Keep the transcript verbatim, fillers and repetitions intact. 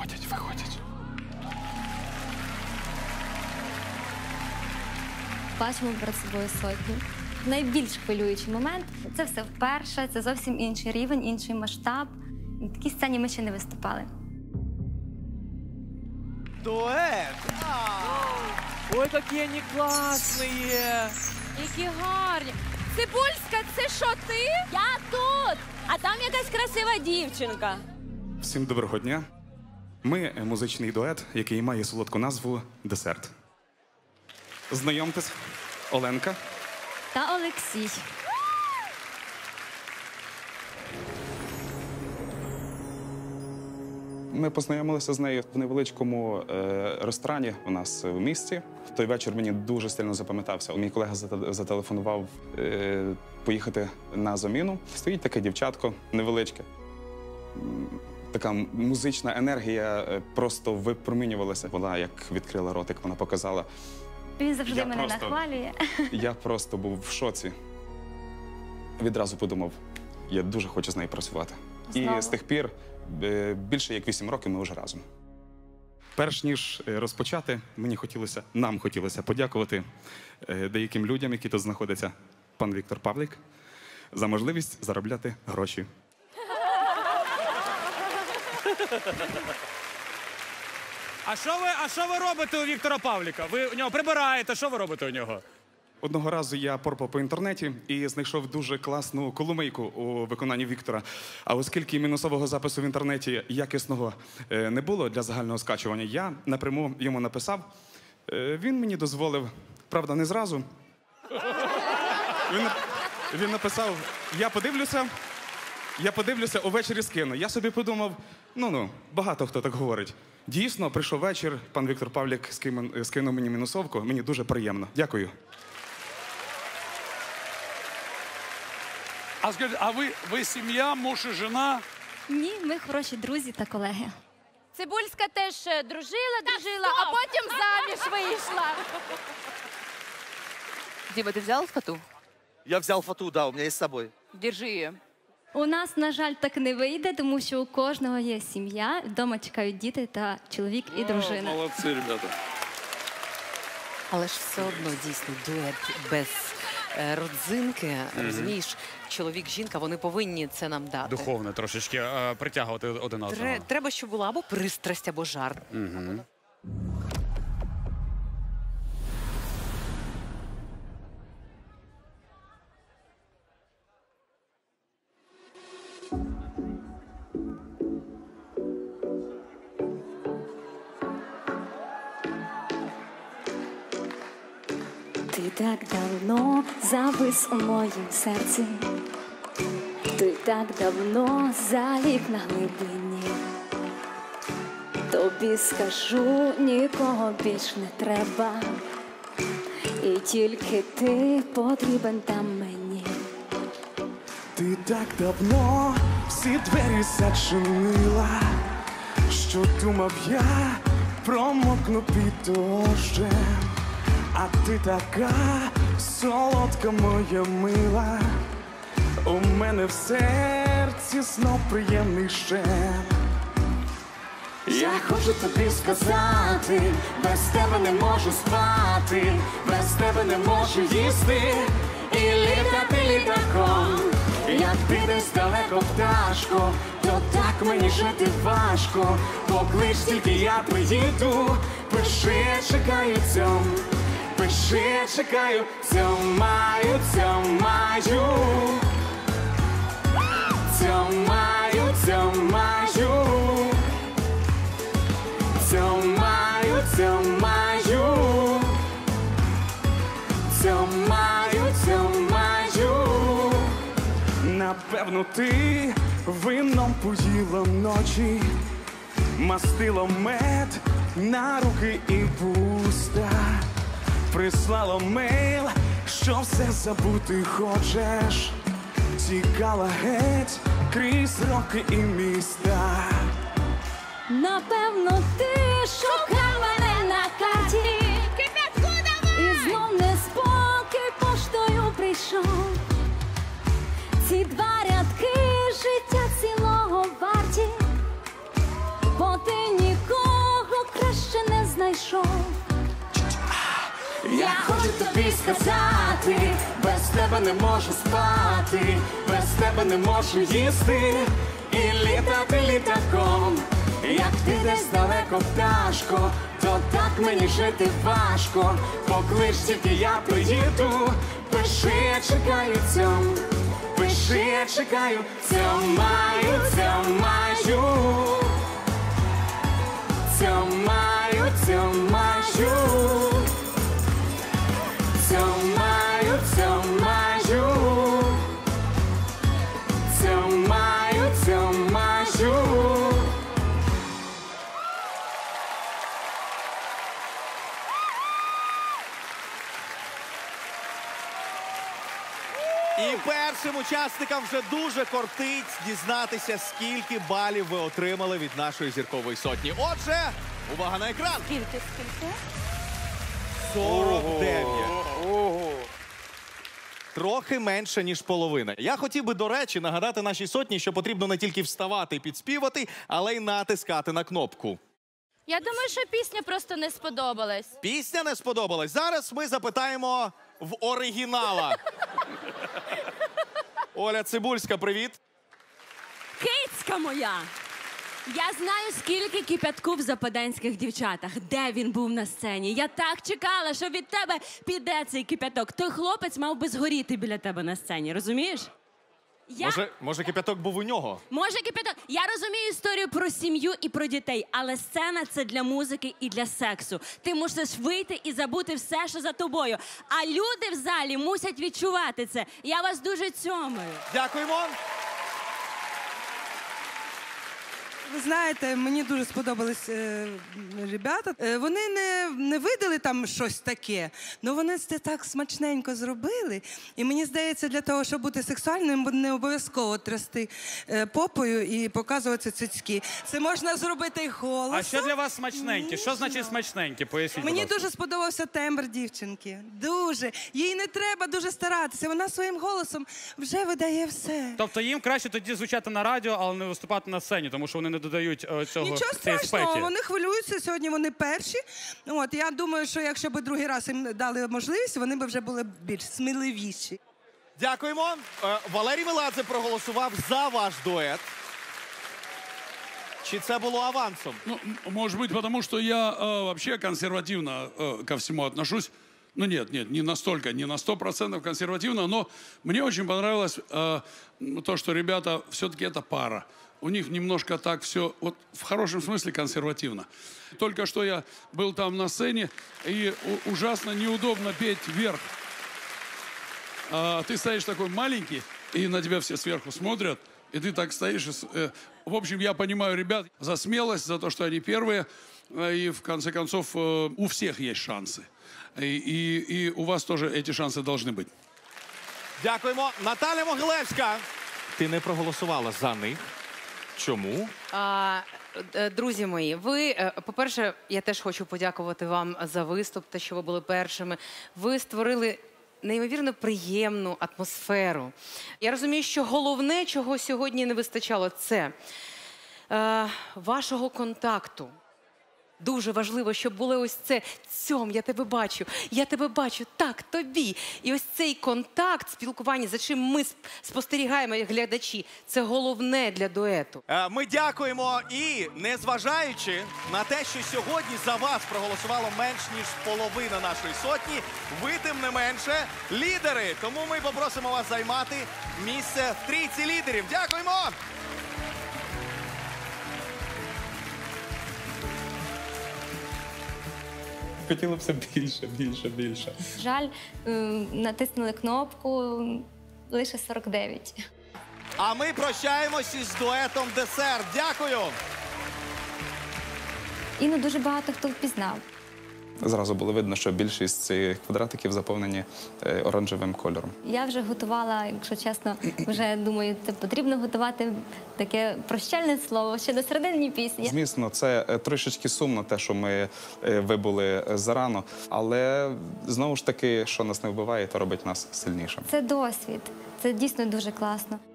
Виходять, виходять. Бачимо перед собою сотню. Найбільш хвилюючий момент – це все вперше, це зовсім інший рівень, інший масштаб. На такій сцені ми ще не виступали. Дуэт! Ой, які вони класні! Які гарні. Цибульська, це що, ти? Я тут! А там якась красива дівчинка. Всім доброго дня. Ми музичний дует, який має солодку назву «Десерт». Знайомтесь, Оленка. Та Олексій. Ми познайомилися з нею в невеличкому е, ресторані у нас в місті. В той вечір мені дуже сильно запам'ятався. Мій колега зателефонував е, поїхати на заміну. Стоїть таке дівчатко невеличке. Така музична енергія просто випромінювалася. Вона як відкрила ротик, вона показала. Він завжди Я мене просто- нахвалює. Я просто був в шоці. Відразу подумав, я дуже хочу з нею працювати. Знову? І з тих пір е, більше як вісім років ми вже разом. Перш ніж е, розпочати, мені хотілося, нам хотілося подякувати е, деяким людям, які тут знаходяться, пан Віктор Павлік, за можливість заробляти гроші. А що ви, а що ви робите у Віктора Павліка? Ви у нього прибираєте, що ви робите у нього? Одного разу я порпав по інтернеті і знайшов дуже класну коломийку у виконанні Віктора. А оскільки мінусового запису в інтернеті якісного е, не було для загального скачування, я напряму йому написав. Е, Він мені дозволив, правда, не зразу. Він, він написав, я подивлюся, я подивлюся, увечері скину. Я собі подумав, ну-ну, багато хто так говорить. Дійсно, прийшов вечір, пан Віктор Павлік скинув, скинув мені мінусовку, мені дуже приємно. Дякую. А скажіть, а ви, ви сім'я, муж і жена? Ні, ми хороші друзі та колеги. Цибульська теж е, дружила, дружила, а потім заміж вийшла. Дима, ты взял фату? Я взял фату, да, у меня есть с собой. Держи ее. У нас, на жаль, так не вийде, тому що у кожного є сім'я, вдома чекають діти та чоловік і дружина. Молодці, ребята. Але ж все одно дійсно дует без е, родзинки, розумієш, чоловік-жінка, вони повинні це нам дати. Духовне трошечки е, притягувати один одного. Тре- Треба, щоб була або пристрасть, або жарт. Угу. Ти так давно завис у моїм серці, ти так давно заліг на глибині. Тобі скажу, нікого більш не треба, і тільки ти потрібен там мені. Ти так давно всі двері зачинила, що думав я промокну під дощем. А ти така солодка моя мила, у мене в серці знов приємний щем. Я хочу тобі сказати, без тебе не можу спати, без тебе не можу їсти і літати літаком. Як ти десь далеко, пташко, то так мені жити важко. Поклич, тільки я приїду, пиши, я чекаю цьом. Пиши, я чекаю, цьомаю, цьомаю. Цьомаю, цьомаю. Цьомаю, цьомаю. Цьомаю, цьомаю. Напевно, ти вином поїла ночі, мастило мед на руки і вуста. Прислало мейл, що все забути хочеш. Тікала геть крізь роки і міста. Напевно, ти шукав мене на карті, і знов неспокій поштою прийшов. Ці два рядки життя цілого варті, бо ти ніколи тобі сказати, без тебе не можу спати, без тебе не можу їсти і літати літаком. Як ти десь далеко, пташко, то так мені жити важко. Поклич, тільки я приїду, пиши, я чекаю цьому, пиши, я чекаю, цьомаю, цьомаю, цьомаю, цьомаю, цьомаю, цьомаю, цьомаю, цьомаю. І першим учасникам вже дуже кортить дізнатися, скільки балів ви отримали від нашої зіркової сотні. Отже, увага на екран. Скільки, скільки? сорок дев'ять. Трохи менше, ніж половина. Я хотів би, до речі, нагадати нашій сотні, що потрібно не тільки вставати і підспівати, але й натискати на кнопку. Я думаю, що пісня просто не сподобалась. Пісня не сподобалась. Зараз ми запитаємо в оригінала. Оля Цибульська, привіт. Кицька моя! Я знаю, скільки кипятку в западенських дівчатах. Де він був на сцені? Я так чекала, що від тебе піде цей кипяток. Той хлопець мав би згоріти біля тебе на сцені, розумієш? Я... Може, може, кипяток був у нього? Може, кипяток. Я розумію історію про сім'ю і про дітей, але сцена – це для музики і для сексу. Ти мусиш вийти і забути все, що за тобою. А люди в залі мусять відчувати це. Я вас дуже цьомаю. Дякуємо. Ви знаєте, мені дуже сподобались е, ребята. Е, вони не, не видали там щось таке, але вони це так смачненько зробили. І мені здається, для того, щоб бути сексуальним, не обов'язково трясти е, попою і показувати цицьки. Це можна зробити і голосом. А що для вас смачненьке? Що значить смачненьке? Поясніть, Мені будь ласка. дуже сподобався тембр дівчинки. Дуже. Їй не треба дуже старатися. Вона своїм голосом вже видає все. Тобто їм краще тоді звучати на радіо, але не виступати на сцені, тому що вони не додають о, цього Нічого цієї страшного, спеки. вони хвилюються, сьогодні вони перші. От, я думаю, що якщо б другий раз їм дали можливість, вони б вже були більш сміливіші. Дякуємо. Е, Валерій Меладзе проголосував за ваш дует. Чи це було авансом? Ну, м- может быть, потому что я э, вообще консервативно э, ко всему отношусь. Ну нет, нет, не настолько, не на сто процентов консервативно, но мне очень понравилось э, то, что ребята, все-таки это пара. У них немножко так все, вот в хорошем смысле консервативно. Только что я был там на сцене, и у- ужасно неудобно петь вверх. А, ты стоишь такой маленький, и на тебя все сверху смотрят, и ты так стоишь. и с- э, в общем, я понимаю ребят за смелость, за то, что они первые, э, и в конце концов э, у всех есть шансы. И, и, и у вас тоже эти шансы должны быть. Дякуємо. Наталя Могилевська. Ти не проголосувала за них. Чому? А, е, друзі мої, ви, е, по-перше, я теж хочу подякувати вам за виступ, те, що ви були першими. Ви створили неймовірно приємну атмосферу. Я розумію, що головне, чого сьогодні не вистачало, це е, вашого контакту. Дуже важливо, щоб було ось це «цьом, я тебе бачу, я тебе бачу, так, тобі». І ось цей контакт, спілкування, за чим ми сп- спостерігаємо, як глядачі, це головне для дуету. Е, Ми дякуємо і, незважаючи на те, що сьогодні за вас проголосувало менш ніж половина нашої сотні, ви, тим не менше, лідери. Тому ми попросимо вас займати місце в трійці лідерів. Дякуємо! Хотілося б більше, більше, більше. Жаль, е, натиснули кнопку лише сорок дев'ять. А ми прощаємось із дуетом «Десерт». Дякую! І ну, дуже багато хто впізнав. Зразу було видно, що більшість цих квадратиків заповнені е, оранжевим кольором. Я вже готувала, якщо чесно, вже думаю, це потрібно готувати таке прощальне слово ще до середини пісні. Звісно, це е, трошечки сумно, те, що ми е, вибули е, зарано, але знову ж таки, що нас не вбиває, то робить нас сильнішими. Це досвід, це дійсно дуже класно.